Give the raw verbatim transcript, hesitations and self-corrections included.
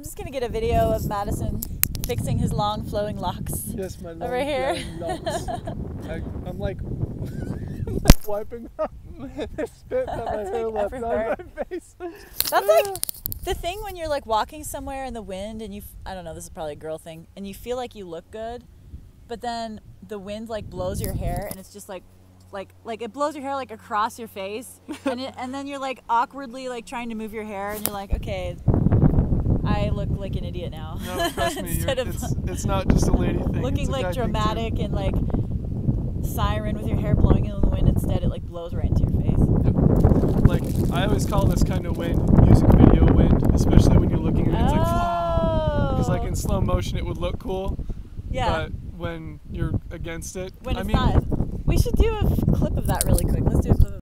just gonna get a video of Madison fixing his long flowing locks. Yes, my long over here. flowing locks. I, I'm like, I'm like wiping off the spit that my That's hair like left everywhere. on my face. That's like the thing when you're like walking somewhere in the wind and you, f- I don't know, this is probably a girl thing, and you feel like you look good, but then the wind like blows your hair and it's just like, like, like it blows your hair like across your face, and it, and then you're like awkwardly like trying to move your hair, and you're like, okay, I look like an idiot now. No, trust me, Instead you're, of it's, it's not just a lady thing. looking it's a like guy thing, dramatic too. and like siren with your hair blowing in the wind. Instead, it like blows right into your face. Yep. Like, I always call this kind of wind music video wind, especially when you're looking at it, it's like, because like in slow motion it would look cool. Yeah. But when you're against it, When I it's mean, not. We should do a f- clip of that really quick. Let's do a clip of